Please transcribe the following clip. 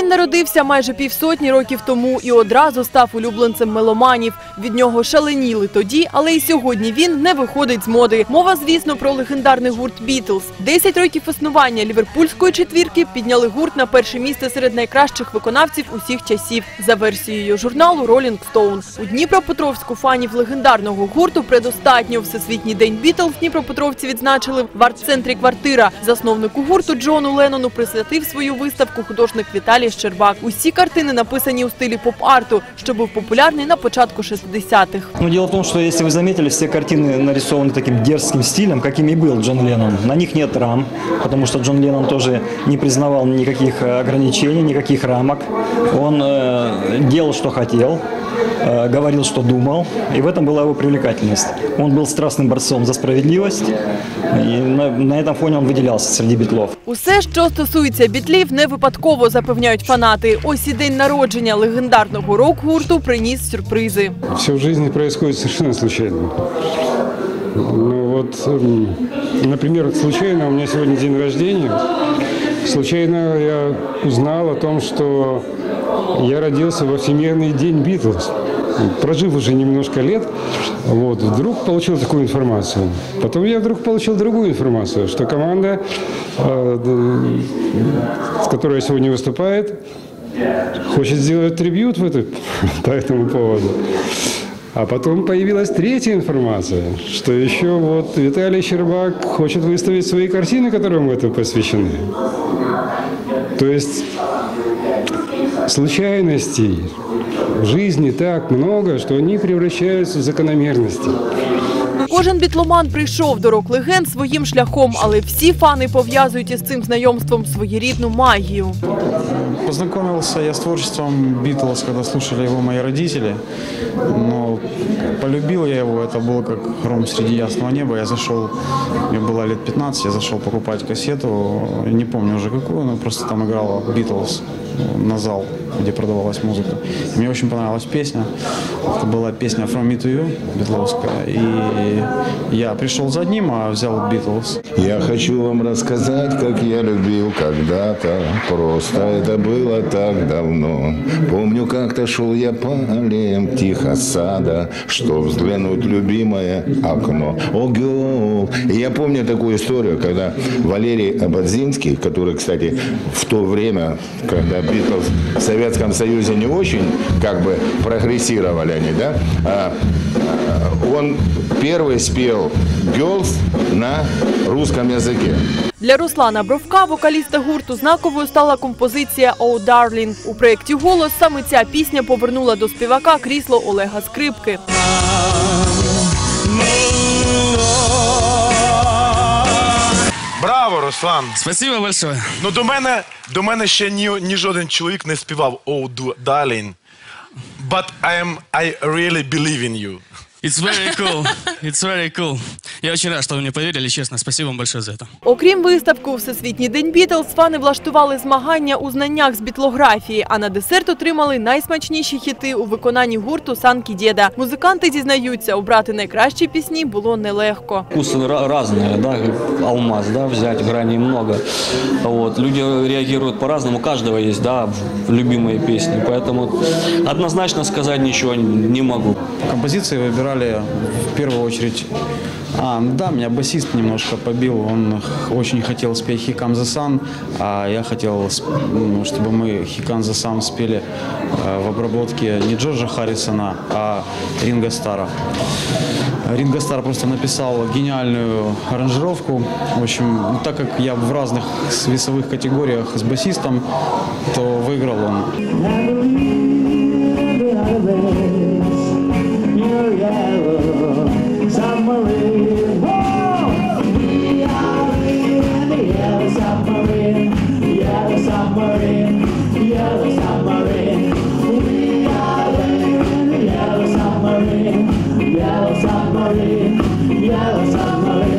народився майже півсотні років тому і одразу став улюбленцем меломанів. Від нього шаленіли тоді, але і сьогодні він не виходить з моди. Мова, звісно, про легендарний гурт «Бітлз». 10 років існування ліверпульської четвірки підняли гурт на перше місце серед найкращих виконавців усіх часів. За версією журналу «Rolling Stone». У Дніпропетровську фанів легендарного гурту предостатньо. Всесвітній день «Бітлз» дніпропетровці відзначили в арт-центрі «Квартира». Засновнику гурту Джону Леннону присвятив свою виставку художник Віталій Щербак. Усі картини написані у стилі поп-арту, що був популярний на початку 60-х. Дело в том, что, если вы заметили, все картины нарисованы таким дерзким стилем, каким и был Джон Леннон. На них нет рам, потому что Джон Леннон тоже не признавал никаких ограничений, никаких рамок. Он делал, что хотел, говорил, что думал, и в этом была его привлекательность. Он был страстным борцом за справедливость, и на этом фоне он выделялся среди бітлов. Усе, що стосується бітлів, не випадково, запевняють фанати. Ось і день народження легендарного рок-гурту приніс сюрпризи. Все в жизни происходит совершенно случайно. Ну вот, например, случайно у меня сегодня день рождения. Случайно я узнал о том, что я родился во Всемирный день Битлз. Прожив уже немножко лет, вот, вдруг получил такую информацию. Потом я вдруг получил другую информацию, что команда, с которой я сегодня выступает, хочет сделать трибьют по этому поводу. А потом появилась третья информация, что еще вот Виталий Щербак хочет выставить свои картины, которые ему этому посвящены. То есть случайностей в жизни так много, что они превращаются в закономерности. Кожен бітломан прийшов до рок-легенд своїм шляхом, але всі фани пов'язують із цим знайомством своєрідну магію. Познакомился я с творчеством Битлз, когда слушали его мои родители. Но полюбил я его, это было как гром среди ясного неба. Я зашел, мне было лет 15, я зашел покупать кассету, не помню уже какую, но просто там играла Битлз на зал, где продавалась музыка. И мне очень понравилась песня. Это была песня «From Me to You» битловская. И я пришел за одним, а взял Битлз. Я хочу вам рассказать, как я любил когда-то. Просто это было так давно. Помню, как-то шел я по аллеям тихо сада, что взглянуть любимое окно. Ого! Я помню такую историю, когда Валерий Ободзинский, который, кстати, в то время, когда Битлз в Советском Союзе не очень как бы прогрессировали они, да, он первый спел «Girls» на русском языке. Для Руслана Бровка, вокаліста гурту, знаковою стала композиція «Oh, Darling». У проєкті «Голос» саме ця пісня повернула до співака крісло Олега Скрипки. Браво, Руслан! Спасибо большое. Ну, до мене ще ні жоден чоловік не співав «Oh, darling». But I really believe in you. It's very cool. It's very cool. Я очень рад, что вы мне поверили, честно. Спасибо вам большое за это. Окрім виставки у Всесвітній день Бітлз, фани влаштували змагання у знаннях з бітлографії, а на десерт отримали найсмачніші хіти у виконанні гурту «Санкі Дєда». Музиканти зізнаються, обрати найкращі пісні було нелегко. Вкусы разные, да, алмаз, да, взять, граней много. Вот. Люди реагируют по-разному, у каждого есть, да, любимые песни, поэтому однозначно сказать ничего не могу. Композиции выбирали в первую очередь. Да, меня басист немножко побил, он очень хотел спеть «Here Comes the Sun», а я хотел, чтобы мы «Here Comes the Sun» спели в обработке не Джорджа Харрисона, а Ринго Стара. Ринго Стар просто написал гениальную аранжировку. В общем, так как я в разных весовых категориях с басистом, то выиграл он. Yellow submarine, yellow submarine.